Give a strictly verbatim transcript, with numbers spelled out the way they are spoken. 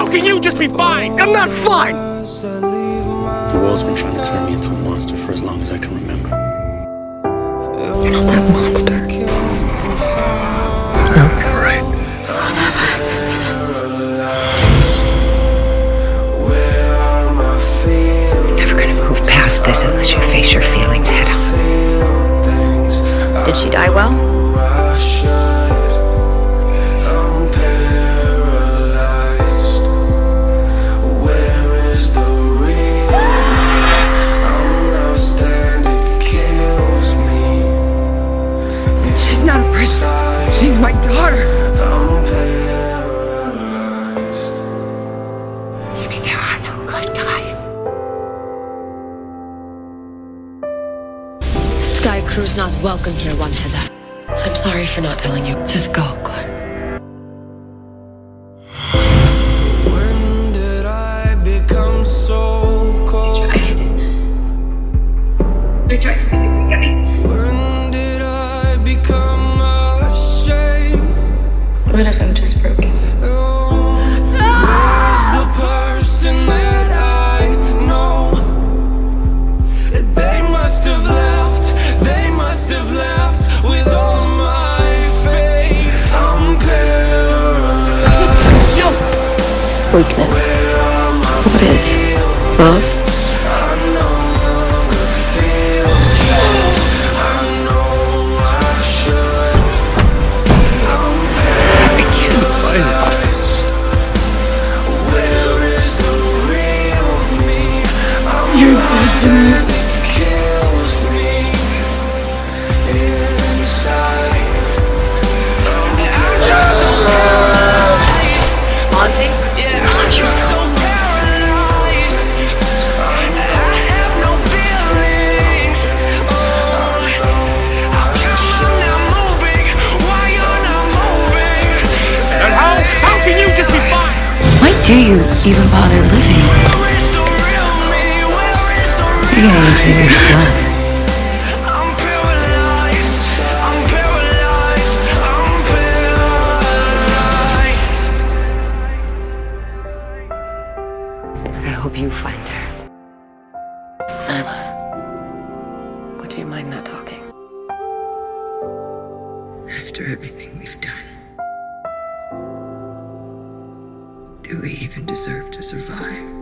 How can you just be fine? I'm not fine! The world's been trying to turn me into a monster for as long as I can remember. You're not that monster. I hope you're right. One of us is innocent. Never gonna move past this unless you face your feelings head on. Did she die well? She's not a person. She's my daughter. Maybe there are no good guys. Sky Crew's not welcome here, One Heather. I'm sorry for not telling you. Just go, Claire. When did I become so cold? I tried. I tried to make me get me. When did I become ashamed? What if I'm just broken? Where's the person that I know? They must have left. They must have left with all my faith. I'm paralyzed. Weakness. What is? Love? You're dead to me. Monty? I love you so. And how? How can you just be fine? Why do you even bother living? You're gonna use it yourself. I'm paralyzed. I'm paralyzed. I'm paralyzed. I hope you find her. Nyla, would you mind not talking? After everything we've done, do we even deserve to survive?